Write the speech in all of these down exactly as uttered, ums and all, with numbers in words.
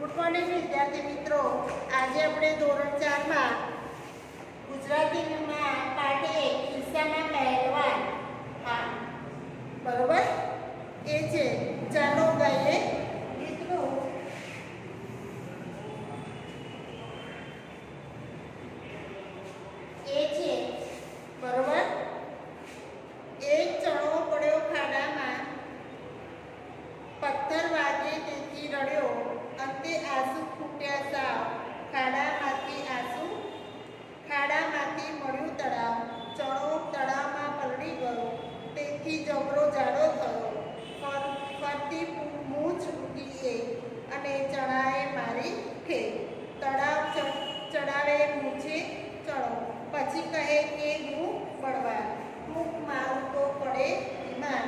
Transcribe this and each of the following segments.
Good morning વિદ્યાર્થી મિત્રો, આજે આપણે ધોરણ ચાર માં ગુજરાતીમાં પાઠ એક કિસ્સામાં પહેલવાન, હા બરોબર, એ છે ચાલો ગાઈએ ગીતનું એ છે બરોબર. એક ચણો પડ્યો ખાડામાં, પથ્થર વાગે તેથી રડ્યો, અંતે આંસુ ફૂટ્યા સાવ, ખાડામાંથી આંસુ ખાડામાંથી મળ્યું તળાવ, ચણો તળાવમાં પલળી ગયો, તેથી જબરો જાડો થયો, ફરતી મૂછ ઉગી અને ચણાએ મારી ખે, તળાવ ચડાવે મૂછે ચણો, પછી કહે કે હું બળવાન, ટૂંક મારું તો પડે બીમાર,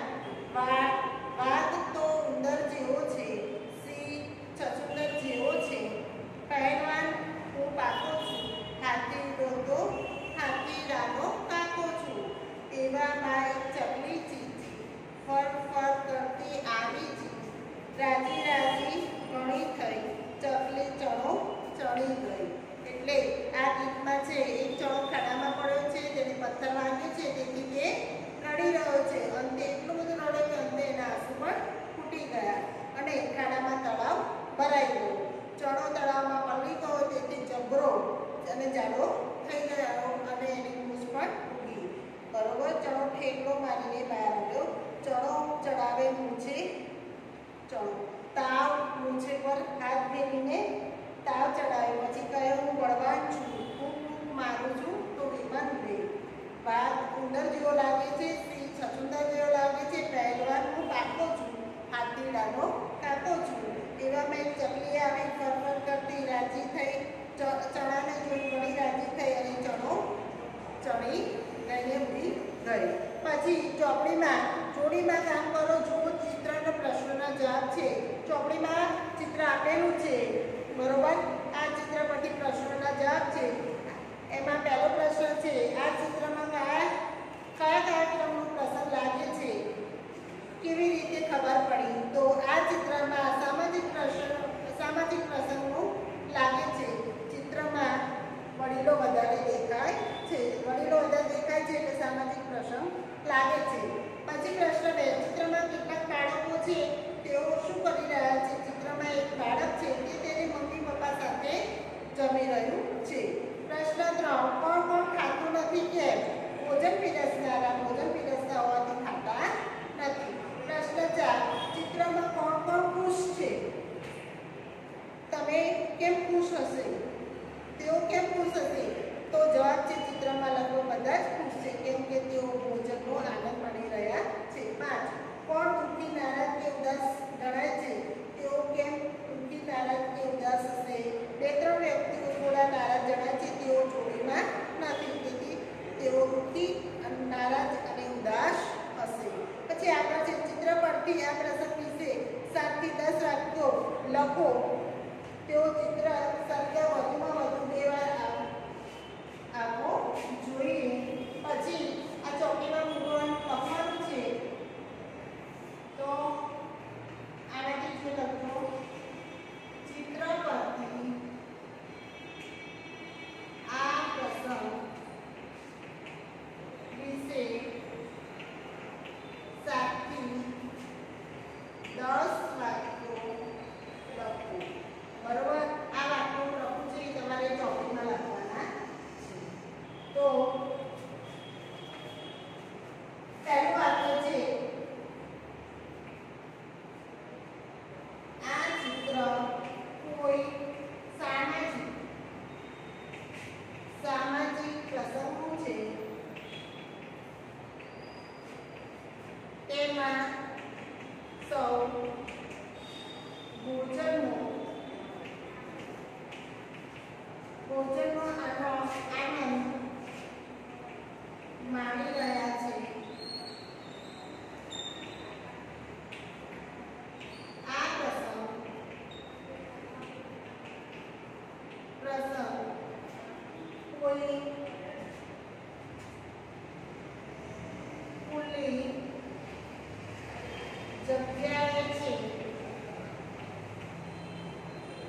વાઘ તો ઉંદર જેવો છે, સિંહ છછુંદર જેવો છે, પહેલવાન હું પાકો છું, હાથી ડોતો હાથી રાનો કાકો છું, એવામાં એક ચકલી ચીચી, ફર ફર કરતી આવી ચી, રાજી રાજી ઘણી થઈ, ચકલી ચણો ચણી ગઈ. એટલે આ ગીતમાં છે એક ચણો ખાડામાં પડ્યો છે, તેને પથ્થર વાગ્યો છે, તેથી તે રડી રહ્યો છે. અંતે એટલું બધું રડ્યો કે અંતે એના આંસુ પણ ફૂટી ગયા અને ખાડામાં તળાવ ભરાઈ ગયો. ચણો તળાવમાં પલળી ગયો, તેથી જબરો અને જાડો થઈ ગયો અને એની મૂછ પણ ઉગી. બરોબર. ચણો ઠેકડો મારીને બહાર આવ્યો, ચણો ચડાવે મૂછે ચણો, તાવ મૂછે પર હાથ ફેરીને તાવ ચડાવ્યો, પછી કહે હું બળવાન છું, હું ટૂંક મારું છું તો વિમાન રે, વાઘ ઉંદર જેવો લાગે છે, સિંહ છછુંદર જેવો લાગે છે, પહેલવાન હું પાકો છું, હાથીડાનો કાકો છું, એવામાં એક ચકલી આવી ફરફર કરતી રાજી થઈ, ચણાને જોઈ ઘણી રાજી થઈ અને ચણો ચણી ગઈને ઉડી ગઈ. પછી ચોપડીમાં જોડીમાં કામ કરો, જુઓ ચિત્રના પ્રશ્નોના જવાબ છે. ચોપડીમાં ચિત્ર આપેલું છે બરોબર. આ ચિત્ર પરથી પ્રશ્નોના જવાબ છે. એમાં પહેલો પ્રશ્ન છે, આ ચિત્રમાં કયા કયા કાર્યક્રમનો પ્રસંગ લાગે છે, કેવી રીતે ખબર પડી? તો આ ચિત્રમાં સામાજિક પ્રસંગ સામાજિક પ્રસંગનું લાગે છે. ચિત્રમાં વડીલો વધારે દેખાય છે, વડીલો વધારે દેખાય છે એટલે સામાજિક પ્રસંગ લાગે છે. પછી પ્રશ્ન બે, ચિત્રમાં કેટલાક બાળકો છે, તેઓ શું કરી રહ્યા છે? ચિત્રમાં એક બાળક છે તે તેની મમ્મી પપ્પા સાથે જમી રહ્યું છે. પ્રશ્ન ત્રણ, કોણ કોણ ખાતું નથી કેમ? ભોજન પીરસનારા ભોજન પીરસતા હોવાથી ખાતા નથી. પ્રશ્ન ચાર, ચિત્રમાં કોણ કોણ ખુશ છે? તમે કેમ ખુશ હશે? તેઓ કેમ ખુશ હશે? તો જવાબ છે ચિત્રમાં લગભગ બધા જ ખુશ છે, કેમ કે તેઓ ભોજનનો આનંદ માણી રહ્યા છે. પાંચ, કોણ દુઃખી નારાજ કે ઉદાસ જણાય છે? તેઓ કેમ દુઃખી નારાજ કે ઉદાસ હશે? બે ત્રણ વ્યક્તિઓ થોડા નારાજ જણાય છે, તેઓ જોડીમાં નથી, તેથી તેઓ દુઃખી નારાજ અને ઉદાસ હશે. પછી આગળ છે, ચિત્ર પરથી આ પ્રસંગ વિશે સાત થી દસ વાક્યો લખો. તેઓ ચિત્ર સંખ્યા વધુમાં વધુ બે વાર આપો જોઈએ. પછી આ ચોકીમાં મૂકવાનું લખવાનું છે, તો આનાથી શું લખો? ચિત્ર પરથી આ પ્રસંગ વિશે સાત થી દસ વાક્યો લખો. બરોબર. આ વાક્યો લખવું છે, તમારે ચોપડીમાં લખવાના છે. તો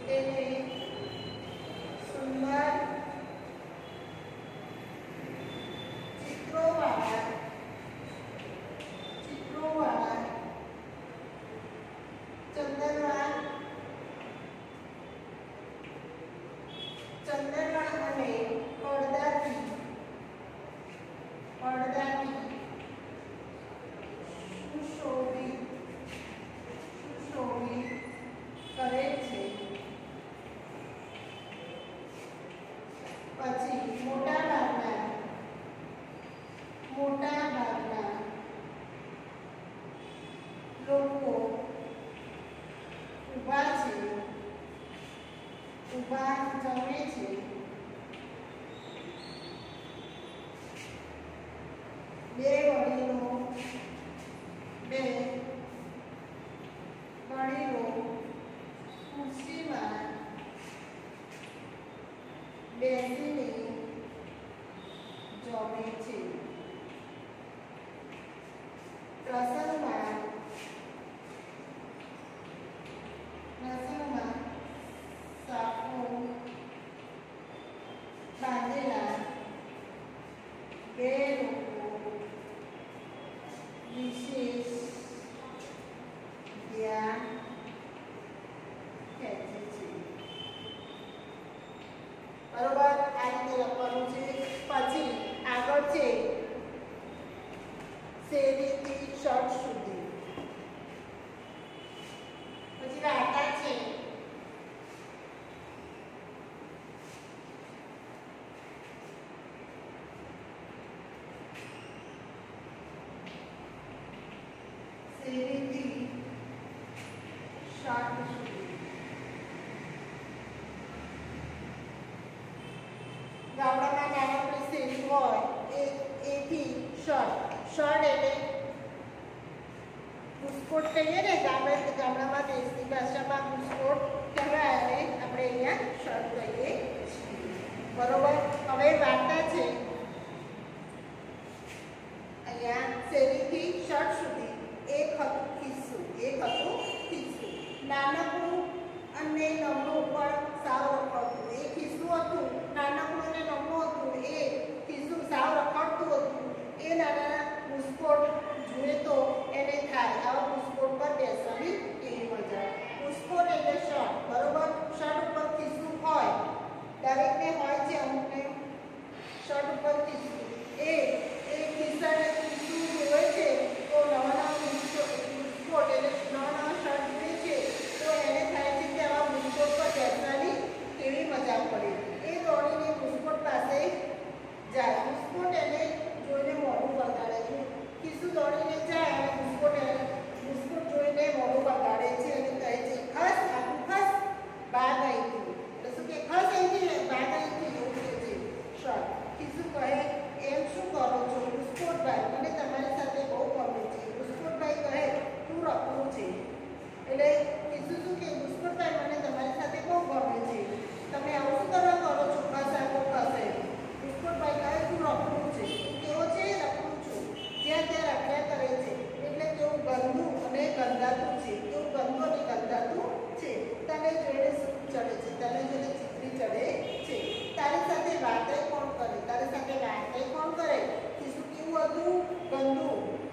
એને સુંદર ચિત્રોવાળા ચિત્રોવાળા ચંદનવાન ચંદનવાન અને પડદાથી પડદાથી સુશોભિત સુશોભિત કરે છે. પછી મોટા ભાગના મોટા ભાગના લોકો ઊભા છે ઊભા જમે છે. બે વડીલો બે વડીલો ખુરશીમાં બેસીને જમે છે. પ્રસંગમાં પ્રસંગમાં સાપો બાંધેલા બે લોકો વિશેષ ધ્યાન ખેંચે છે. બરોબર, આ રીતે લખવાનું છે. પછી આગળ છે શેરીથી શર્ટ સુધી. પછી વાર્તા છે. શેરીથી શર્ટ સુધી. ગામડામાં નાનકડી શેરી હોય એ એથી શર્ટ શર્ટ એટલે ગુસ્કોટ કહીએ ને, ગામડે ગામડામાં દેશની ભાષામાં ગુસ્કોટ કહેવાય અને આપણે અહીંયા શર્ટ કહીએ છીએ. બરોબર, હવે વાર્તા છે. અહીંયા શેરીથી શર્ટ સુધી એક હતું ખિસ્સું એક હતું ખિસ્સું નાનકડું અને નમણું પણ સાવ રખડતું. એ ખિસ્સું હતું નાનકડું અને નમણું હતું. એ ખિસ્સું સાવ રખડતું હતું. એ નાના ગુસ્કોટ જુએ તો એને થાય આવા ગુસ્કોટ પર બેસવાની કેવી મજા. ગુસ્કોટ એટલે શર્ટ. બરોબર, શર્ટ ઉપર ખિસ્સું હોય, દરેકને હોય છે, અમુકને શર્ટ ઉપર ખિસ્સું. એ એ ખિસ્સાને ખિસ્સું જુએ છે તો નવા નવા ગુસ્કોટ એટલે નવા નવા શર્ટ જુએ છે તો એને થાય છે કે આવા ગુસ્કોટ પર બેસવાની કેવી મજા પડે. એ દોડીને ગુસ્કોટ પાસે જાય. ગુસ્કોટ એને જોઈને મોઢું બગાડે છે. ખિસ્સું દોડીને જાય અને ગુસ્કોટ ગુસ્કોટ જોઈને મોઢું બગાડે છે અને કહે છે ખસ આખું ખસ બાગ અહીંથી. એટલે શું કે ખસ અહીંથી બાગ અહીંથી એવું કહે છે શર્ટ. ખિસ્સું કહે એમ શું કરો છો ગુસ્કોટભાઈ, મને તમારી સાથે બહુ ગમે છે. ગુસ્કોટભાઈ કહે તું રખડું છે. એટલે ખિસ્સું શું કે ગુસ્કોટભાઈ મને તમારી સાથે બહુ ગમે છે, તમે આવું શું કરવા કરો છો ખસ આખો ખસ એમ. ગુસ્કોટભાઈ કહે તું રખડું છે. કેવો છે રખડું છું, જ્યાં ત્યાં રખ્યા કરે છે એટલે કેવું ગંદુ અને ગંધાતું છે. કેવું ગંદુ અને ગંધાતું છે. તને જોઈને શું ચડે છે, તને જોઈને ચીતરી ચડે છે. તારી સાથે વાતે કોણ કરે, તારી સાથે વાતે કોણ કરે. ખિસ્સું કેવું હતું ગંદુ.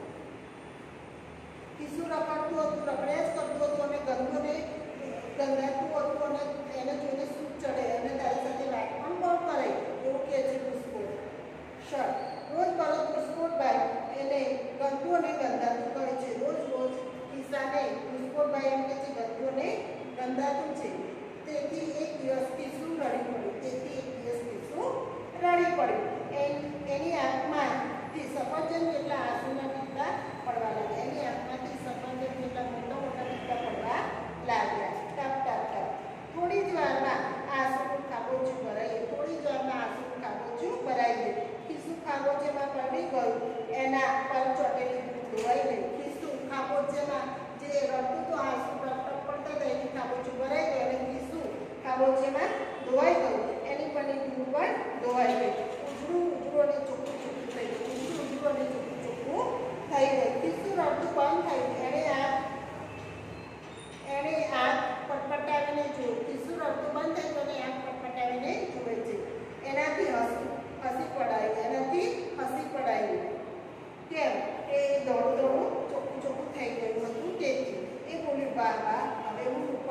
ખિસ્સું રખડતું હતું, રખડ્યા જ કરતું હતું અને ગંદુ ને ગંધાતું હતું અને એને જોઈને શું ચડે અને તારી સાથે વાત પણ કોણ કરે એવું કહે છે ગુસ્કોટ. શર્ટ રોજ બરોજ ગુસ્કોટભાઈ એને ગંદુ અને ગંધાતું કહે છે. રોજ રોજ ખિસ્સાને ગુસ્કોટભાઈ એમ કહે છે ગંદુ અને ગંધાતું છે. તેથી એક દિવસ ખિસ્સું રડી પડ્યું. તેથી એક દિવસ ખિસ્સું રડી પડ્યું. એની આંખમાંથી સફરજન જેટલા આંસુના ટીપા પડવા લાગ્યા. એની આંખમાંથી સફરજન જેટલા મોટા મોટા ટીપા પડવા લાગ્યા. ટપ ટપ ટપ. થોડી જ વારમાં આંસુનું ખાબોચું ભરાઈ ગયું. થોડી જ વારમાં આંસુનું ખાબોચું ભરાઈ ગયું. ખિસ્સું ખાબોચીમાં પડી ગયું. એના પર ચોટેલી દૂધ ધોવાઈ ગયું. ખિસ્સું ખાબોચીમાં જે રડતું તો આંસુ ટપ ટપ પડતા હતા એની ખાબોચું ભરાઈ ગયું અને ખિસ્સું ખાબોચીમાં ધોવાઈ ગયું. એની પરની દૂધ પણ ધોવાઈ ગઈ. ઉજળું ઉજળું અને ચોખ્ખું ચોખ્ખું થઈ ગયું. ઉજળું ઉજળું અને ચોખ્ખું ચોખ્ખું થઈ ગયું. ખિસ્સું રડતું બંધ થઈ ગયું. એણે આ એણે આંખ પટપટાવીને જોયું. ખિસ્સું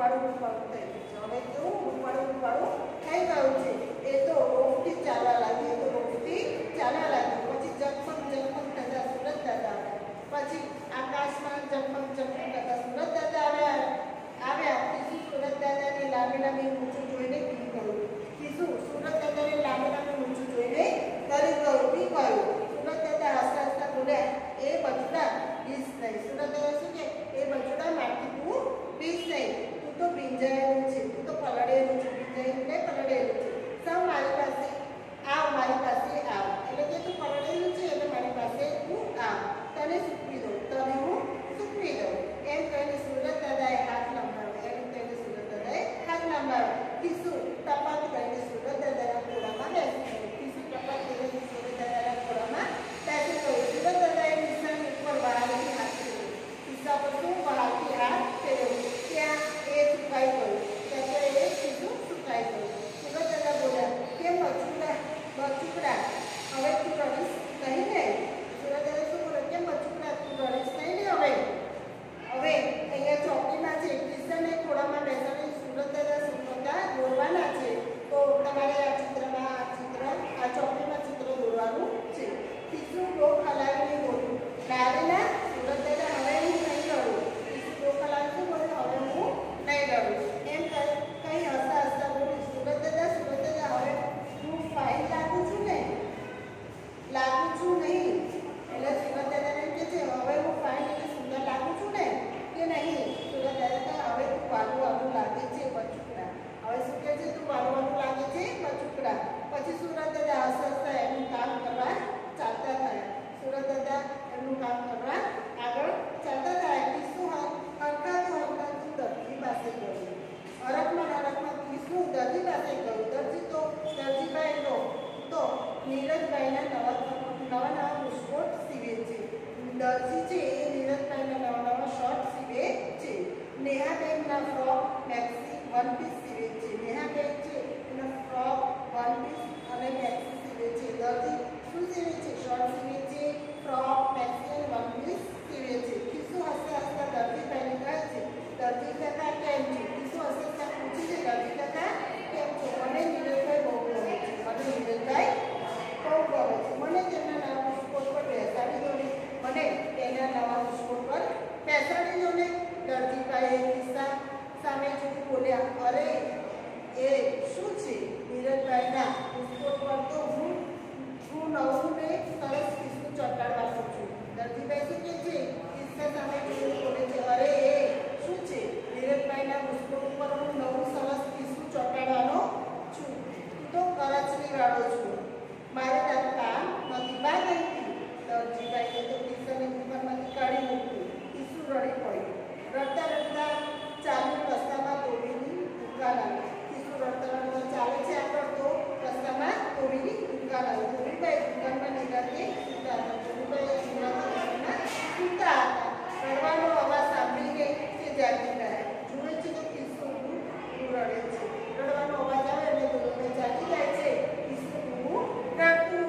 રૂપાળું રૂપાળું થઈ ગયું છે. હવે કેવું રૂપાળું રૂપાળું થઈ ગયું છે. એ તો રોગથી ચાલવા લાગ્યું, એ તો રોગથી ચાલવા લાગ્યું. પછી ઝગમગ ઝગમગ થતા સુરત દાદા આવ્યા. પછી આકાશમાં ઝગમગ ઝગમગ થતા સુરત દાદા આવ્યા આવ્યા કિશુ સુરત દાદાની લાંબી લાંબી મૂછું જોઈને બી ગયું. કિશુ સુરત દાદાની લાંબી લાંબી મૂછું જોઈને ડરી ગયું, બી ગયું. સુરત દાદા હસતા હસતા બોલ્યા, એ બચડા બીસ નહીં. સુરત દાદા શું કે, એ બચડા મારથી તું બીસ નહીં, તું તો ભીંજાયેલું છે, તું તો પલળેલું છે, ભીંજાયેલું ને પલળેલું છે. સૌ મારી પાસે આવ, મારી પાસે આવ. એટલે કે તું પલળેલું છે એટલે મારી પાસે તું આવ, તને સૂકવી દઉં, તને હું સૂકવી દઉં. એમ કહીને સુરત દાદાએ હાથ લંબાવ્યો. એમ કહીને સુરત દાદાએ હાથ લંબાવ્યો. કિશુ ટપાક કરીને સુરત દાદાના ખોળામાં બેસી ગયો. કિશુ ટપાક કરીને સુરત દાદાના ખોળામાં બેસી ગયો. સુરત દાદાએ નિશાની ઉપર વહાલથી હાથ ફેરવ્યો. કિસ્સા પર શું વહાલથી હાથ ફેરવ્યો, ત્યાં એ સુકાઈ ગયું. ત્યાં એ કિશુ સુકાઈ ગયું. સુરત દાદા બોલ્યા, કેમ બચુકડા બચુકડા હવે તું રડીશ નહીં ને? સુરત દાદા શું બોલે, કેમ બચુકડા તું રડીશ નહીં ને? હવે હવે અહીંયા ચોકીમાં છે, કિશનને ખોળામાં બેસાડી સુરત દાદા સુરતા દોરવાના છે. તો તમારે આ ચિત્રમાં આ ચિત્ર આ ચોકીમાં ચિત્ર દોરવાનું છે. કિશુ ડોક હલાવીને બોલ્યું, નારે ના સુરત દાદા હવે હું નહીં રડું. કિશુ ડોક હલાવીને બોલ્યો, હવે હું નહીં રડું. એમ કઈ હસતા હસતા બોલ્યું, સુરત દાદા સુરત દાદા હવે હું ફાઇન લાગુ છું ને? લાગુ છું નહીં. એટલે સુરત દાદાને એમ કે છે, હવે હું ફાઇન એટલે સુંદર લાગુ છું ને કે નહીં? સુરત દાદા હવે તું વાલું વાલું લાગે છે બચુકડા. હવે શું કહે છે, તું વાલું વાલું લાગે છે બચુકડા. પછી સુરત દાદા હસતા હસતા એમનું કામ કરવા ચાલતા થયા. સુરત દાદા એમનું કામ કરવા આગળ ચાલતા થયા. કિશુ હરખાતું હરખાતું દરજી પાસે ગયું. હરખમાં હરખમાં કિશુ દરજી પાસે ગયું. દરજી તો દરજીભાઈનો તો નીરજભાઈના નવા નવા નવા બુસ્કોટ સીવે છે. દરજી છે એ નીરજભાઈના નવા નવા શર્ટ સીવે છે. નેહાબેનના ફ્રોક મેક્સી વન પીસ સીવે છે. નેહાબેન છે એના ફ્રોક વન પીસ અને મેક્સી સીવે છે. દરજી શું સીવે છે? શર્ટ સીવે છે, ફ્રોક મેક્સી અને વન પીસ સીવે છે. કિશુ હસતા હસતા દરજીભાઈને કહે છે, દરજી કાકા કેમ છે? કિશુ હસતા હસતા પૂછે છે, દરજી કાકા કેમ છો? મને નીરજભાઈ બહુ ગમે છે, મને નીરજભાઈ બહુ ગમે છે. મને તેમના નવા બુસ્કોટ પર બેસાડી દો ને, મને તેના નવા બુસ્કોટ પર બેસાડી દો ને. દરજીભાઈએ કિસ્સા સામે જોઈ બોલ્યા, અરે એ શું છે? નીરજભાઈના બુસ્કોટ પર તો હું હું નવું ને સરસ કિસ્સું ચોંટાડવાનો છું. દરજીભાઈ શું કહે છે? કિસ્સા સામે જોઈ બોલે છે, અરે એ શું છે? નીરજભાઈના બુસ્કોટ પર હું નવું સરસ કિસ્સું ચોંટાડવાનો છું. તું તો કરચલી વાળો છું, મારે તારું કામ નથી. બા નહીં. દરજીભાઈએ તો કિસ્સાને દુકાનમાંથી કાઢી મૂક્યું. કિસ્સુ રડી પડ્યું. રડતા રડતા ચાલુ રસ્તામાં ધોબીની દુકાન આવી. કિશુ રડતા રડતા ચાલે છે આગળ તો રસ્તામાં ધોબીની દુકાન આવી. ધોબીભાઈ દુકાનમાં નિરાતે સૂતા હતા. ધોબીભાઈ દુકાનમાં સૂતા હતા. રડવાનો અવાજ સાંભળીને તે જાગી ગયા. જુએ છે તો કિશુ રડે છે. રડવાનો અવાજ આવે એટલે ધોબીભાઈ જાગી જાય છે. કિશુ રડતું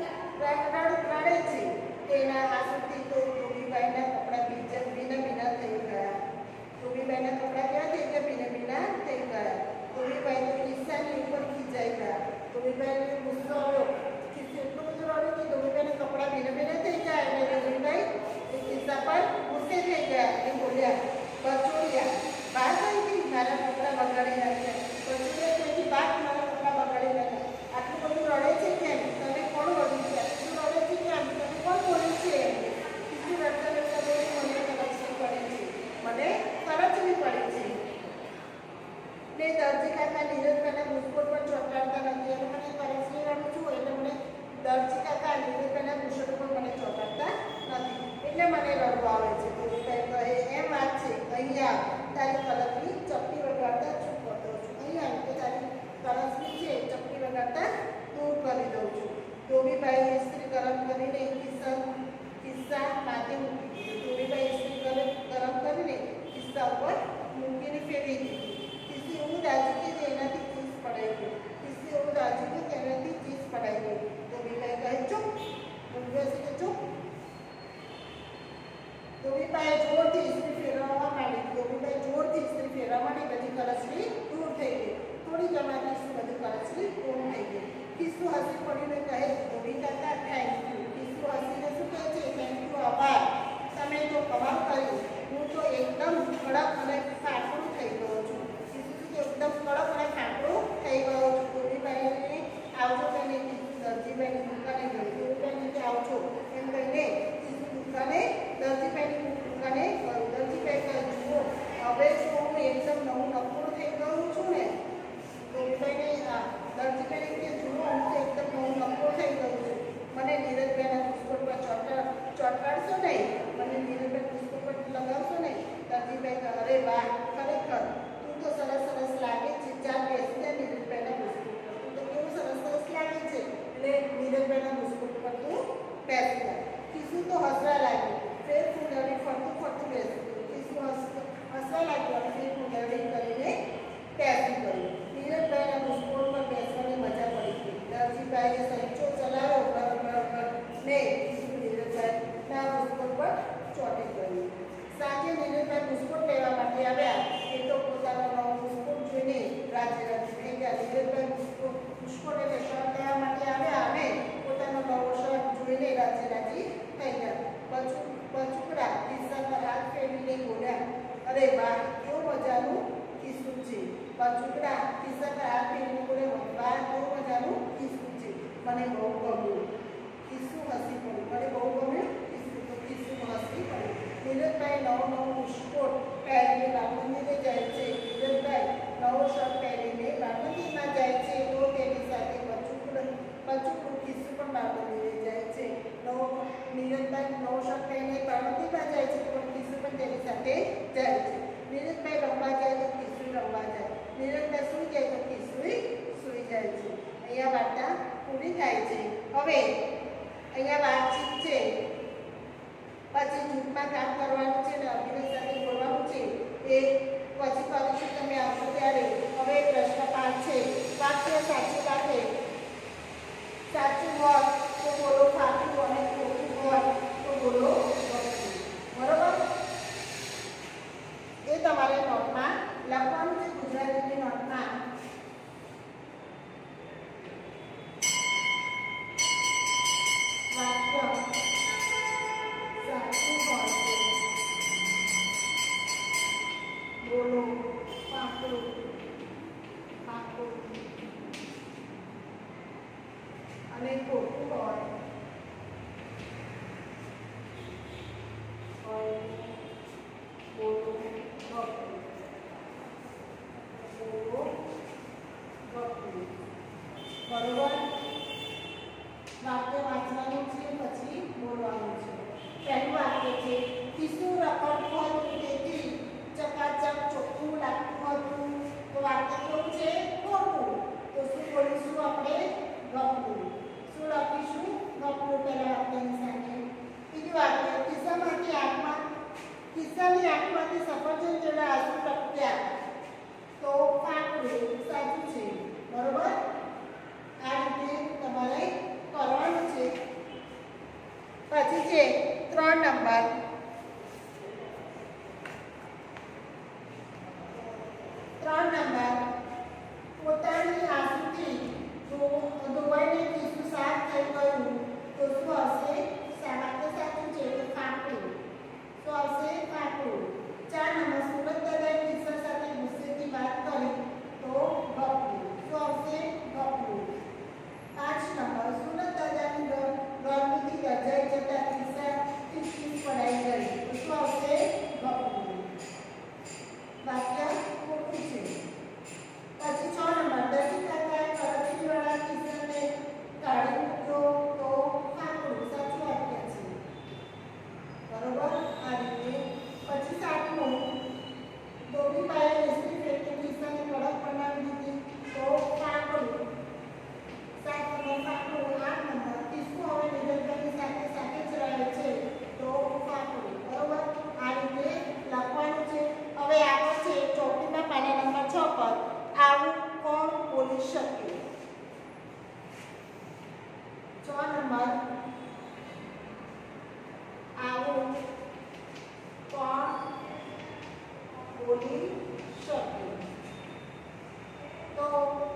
રડે છે. તેના આંસુથી તો ધોબીભાઈના કપડાં બીજા ભીના ભીના થઈ ગયા. ધોબીભાઈના કપડાં ક્યાં થઈ ગયા? ભીના ભીના થઈ ગયા. ધોબીભાઈ તો કિસ્સાની ઉપર ખીજાઈ ગયા. ધોબીભાઈને ગુસ્સો આવ્યો. કિસ્સો એટલું બધું રડ્યું કે ધોબીભાઈના કપડાં ભીના ભીના થઈ ગયા. એટલે ધોબીભાઈ એ કિસ્સા પર ગુસ્સે થઈ ગયા. એ બોલ્યા, બચોડિયા બા કઈ મારા કપડાં બગાડી નાખ્યા. બચોડિયા કઈ બા મારા કપડાં બગાડી નાખ્યા. આટલું બધું રડે છે કેમ? તમે કોણ વળ્યું છે? આટલું રડે છે કેમ? તમે કોણ બોલ્યું છે? કિસ્સુ રડતા રડતા બોલી, મને કરચલી પડે છે, મને કરચલી પડે છે. ને દરજી કાકા નીરજભાઈના બુસ્કોટ પર ચોંટાડતા નથી. એટલે મને કરચલી રડું છું એટલે મને દરજી કાકા નીરજભાઈના બુસ્કોટ પર મને ચોંટાડતા નથી, એટલે મને રડવું આવે છે. ધોબીભાઈ કહે, એમ વાત છે, અહીંયા તારી કલકની ચપટી વગાડતા ચૂપ કરતો છું. અહીંયા તો તારી કરચલી છે ચપટી વગાડતા દૂર કરી દઉં છું. ધોબીભાઈએ ઇસ્ત્રી ગરમ કરીને કિસ્સા કિસ્સા માથે મૂકી દીધું. ધોબીભાઈ ઇસ્ત્રી ગરમ કરીને કિસ્સા ઉપર મૂકીને ફેરવી દીધી. કિસ્સી એવું દાજી કે તેનાથી ચીસ પડાઈ ગઈ. કિસ્સી એવું દાજી કે તેનાથી ચીસ પડાઈ ગઈ. ધોબીભાઈ કહે, ચૂપ. ધોબીભાઈ કે ચૂપ. ધોબીભાઈએ જોરથી ઇસ્ત્રી ફેરવવા માંડી. ધોબીભાઈ જોરથી ઇસ્ત્રી જ અમારે કિસ્સું બધું કરચલી પૂર્ણ થઈ ગયું. કિસ્સું હસી પડીને કહે ધોબી કાકા થેન્ક યુ. કિસ્સું હસીને શું કહે છે? થેન્ક યુ, આભાર. તમે તો કમાલ કર્યું. હું તો એકદમ કડક અને ફાટલું થઈ ગયો છું. કિસ્સું શું કે એકદમ કડક અને ફાટલું થઈ ગયો છું. ધોબીભાઈને આવજો કહીને કિસ્સું દરજીભાઈની દુકાને ગયો. ધોબીભાઈને કે આવજો એમ કહીને કિસ્સું દુકાને દરજીભાઈની દુકાને ગયો. દરજીભાઈ કહે જુઓ હવે જો હું એકદમ નવું નકુર થઈ ગયું છું ને. ધોબીભાઈને દરજીભાઈને કે જુઓ હું તો એકદમ નવું નકુર થઈ ગયું છું. મને નીરજભાઈના પુષ્પો પર ચોટા ચોટાડશો નહીં. મને નીરજભાઈ પુષ્પો પર લગાવશો નહીં. દરજીભાઈ કહે અરે વાહ ખરેખર તું તો સરસ સરસ લાગે છે. ચાલ બેસી જા નીરજભાઈના પુષ્પો પર. તું તો કેવું સરસ સરસ લાગે છે. એટલે નીરજભાઈના પુષ્પો પર તું બેસી જા. કિસ્સું તો હસવા લાગ્યું. ફેર ફૂંદરડી ફરતું ફરતું બેસી ગયું. કિસ્સું હસવા લાગ્યું અને ફેર ફૂંદરડી કરીને બેસી ગયું. નીરજભાઈના પુષ્પો પર બેસવાની મજા પડી ગઈ. દરજીભાઈએ સંચો ચલાવ્યો ને કિસ્સું નીરજભાઈના પુષ્પો પર ચોંટી ગયું. સાંજે નીરજભાઈ પુષ્પો લેવા માટે આવ્યા. એ તો પોતાનો નવો પુષ્પો જોઈને રાજી રાજી થઈ ગયા. નીરજભાઈ પુષ્પો પુષ્પોને શર્ટ લેવા માટે આવ્યા અને પોતાનો નવો શર્ટ જોઈને રાજી રાજી થઈ ગયા. બચુ બચુકડા કિસ્સા પર હાથ ફેરવીને બોલ્યા અરે વાહ કેવું મજાનું કિસ્સું છે. બચુકડા કિસ્સા પર હાથ ફેરવીને બોલ્યા વાહ કેવું મજાનું કિસ્સું છે. મને બહુ ગમ્યું. કિસ્સું હસી પડ્યું. મને બહુ ગમ્યું કિસ્સું. તો કિસ્સું હસી પડ્યું. નીરજભાઈ નવો નવો પુષ્પો પહેરીને બાળમંદિરે જાય છે. નીરજભાઈ નવો શર્ટ પહેરીને બાળમંદિરમાં જાય છે તો તેની સાથે બચુકડું બચુકડું કિસ્સું પણ બાળમંદિરે જાય છે. નવો નીરજભાઈ નવો શર્ટ પહેરીને બાળમંદિરમાં જાય છે તો કિસ્સું પણ તેની સાથે જાય છે. નીરજભાઈ રમવા જાય તો કિસ્સું રમવા જાય. નીરજભાઈ સૂઈ જાય તો કિસ્સું સૂઈ જાય છે. અહીંયા વાર્તા પૂરી થાય છે. હવે અહીંયા વાતચીત છે. પછી જૂથમાં કામ કરવાનું છે ને અભિનય સાથે બોલવાનું છે. એ પછી કરીશું તમે આવશો ત્યારે. હવે પ્રશ્ન પાંચ છે. વાક્ય સાચું રાખે. સાચું હોય તો બોલો સાચું અને ખોટું હોય તો બોલો ખોટું. બરોબર? એ તમારે નોટમાં લખવાનું છે. ગુજરાતીની નોટમાં વાક્ય સાચું હોય બોલો પાકું પાકું અને ખોટું હોય બોલો ખોટું બોલો ખોટું. બરોબર? વાક્ય વાંચવાનું છે પછી બોલવાનું છે. પહેલું વાક્ય છે કિસ્સું રખડતું હતું તેથી ચકાચક ચોખ્ખું લાગતું હતું. તો વાક્ય કેવું છે? ખોટું. તો શું બોલીશું આપણે? ગપલું. શું લખીશું? ગપલું પહેલા વાક્યની સાથે. બીજું વાક્ય કિસ્સામાંથી આંખમાં કિસ્સાની આંખમાંથી સફરજન જેવા આંસુ ટપક્યા. તો ફાટલું. સાચું છે. બરોબર? આ રીતે તમારે કરવાનું છે. પછી છે ત્રણ નંબર. ત્રણ નંબર પોતાની આંસુથી ધોવાઈને કિસ્સું સાફ થઈ ગયું તો શું હશે? વાક્ય સાચું છે તો ફાટલું. શું હશે? ફાટલું. ચાર નંબર સુરત દાદાએ કિસ્સા સાથે ગુસ્સેથી વાત કરી તો ગપલું. શું હશે? ગપલું. પાંચ નંબર સુરત દાદાની ગરમીથી ગરજાઈ જતા કિસ્સા ચીચીચ પડાઈ ગઈ તો શું આવશે? ગપલું. વાક્ય ખોટું છે. પછી છ નંબર દર્શી કાકાએ કરચલીવાળા કિસ્સાને કાઢી મૂક્યો તો ફાટલું. સાચું વાક્ય છે. બરોબર? આ રીતે. પછી સાતમું ધોબીભાઈએ ઇસ્ત્રી ફેંકી કિસ્સાને કડક બનાવી દીધી તો ફાટલું. સાત નંબર ફાટલું. આઠ નંબર કિસ્સું હવે નીરજભાઈની સાથે સાથે જ રહે છે તો ફાટલું. બરોબર? આ રીતે લખવાનું છે. હવે આગળ છે ચોપડીમાં પાના નંબર છ પર આવું કોણ બોલી શકે. છ નંબર આવું કોણ બોલી શકે. તો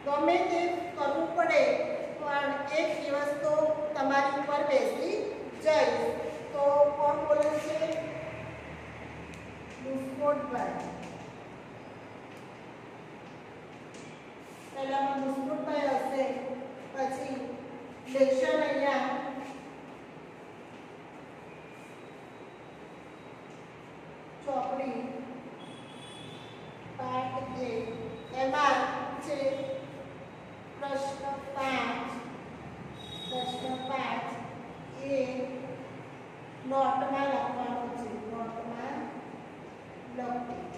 ગમે તે કરવું પડે પણ એક દિવસ તો તમારી ઉપર બેસી જઈશ. તો કોણ બોલે છે? મુસ્કુટભાઈ. પહેલામાં મુસ્કુટભાઈ હશે, પછી લેશન અહીંયા ચોપડી પાઠ એક એમાં છે પ્રશ્ન પાંચ. પ્રશ્ન પાંચ એ નોટમાં લખવાનો છે. નોટમાં લખો.